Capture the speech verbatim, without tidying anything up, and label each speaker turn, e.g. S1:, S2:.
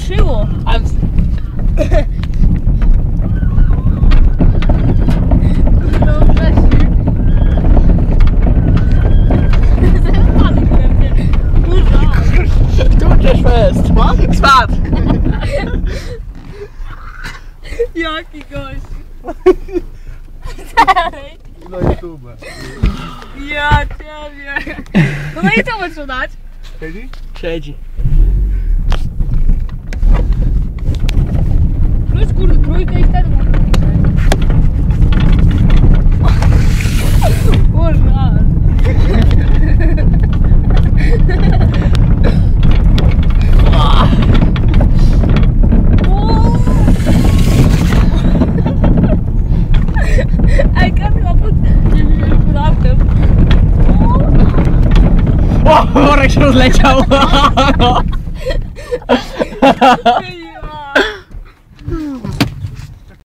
S1: ruszyło.
S2: A... Tu gdzieś jest. Spadł? Spadł.
S1: Jaki gość.
S3: Na YouTube.
S1: Ja ciebie. No no i co muszę dać?
S3: Siedzi?
S2: Siedzi.
S1: Plus kurde trójkę i wtedy można Boże. Ej, Kamil, pod...
S2: O, worek się rozleciał.